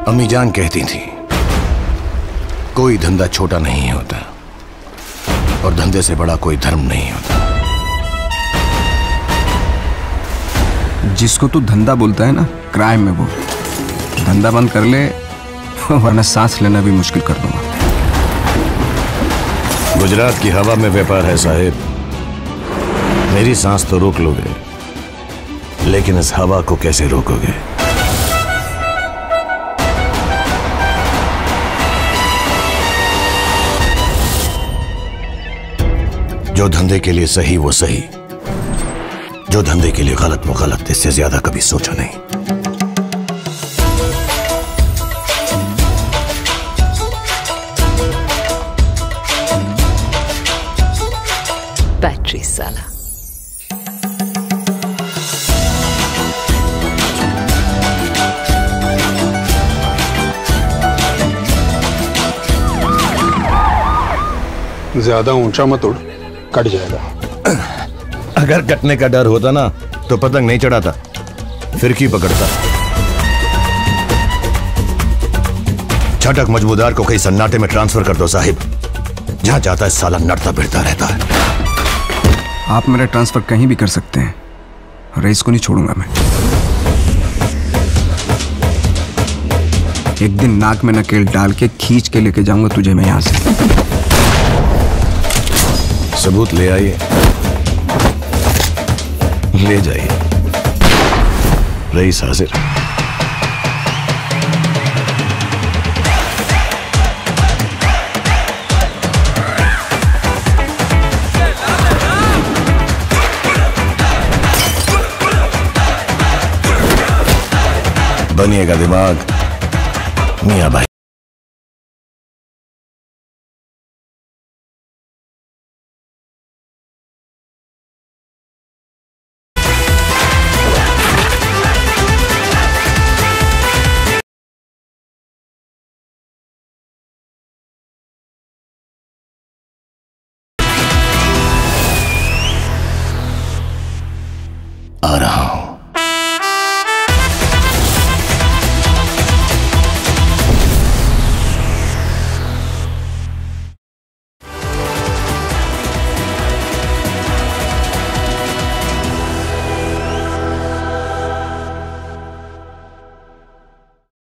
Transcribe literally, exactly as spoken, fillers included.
अम्मी जान कहती थी कोई धंधा छोटा नहीं होता और धंधे से बड़ा कोई धर्म नहीं होता। जिसको तू धंधा बोलता है ना, क्राइम में वो धंधा बंद कर ले वरना सांस लेना भी मुश्किल कर दूंगा। गुजरात की हवा में व्यापार है साहिब। मेरी सांस तो रोक लोगे, लेकिन इस हवा को कैसे रोकोगे? जो धंधे के लिए सही वो सही, जो धंधे के लिए गलत वो गलत। इससे ज्यादा कभी सोचा नहीं। बैटरी साला। ज्यादा ऊंचा मत उड़, कट जाएगा। अगर कटने का डर होता ना तो पतंग नहीं चढ़ाता, फिरकी पकड़ता। छटक मजबूदार को कहीं सन्नाटे में ट्रांसफर कर दो साहिब। जहां जाता है साला नड़ता भिड़ता रहता है। आप मेरा ट्रांसफर कहीं भी कर सकते हैं, रईस को नहीं छोड़ूंगा मैं। एक दिन नाक में नकेल डाल के खींच के लेके जाऊंगा तुझे मैं यहां से। सबूत ले आइए, ले जाइए। रईस हाजिर। बनिएगा दिमाग मियां भाई। आ रहा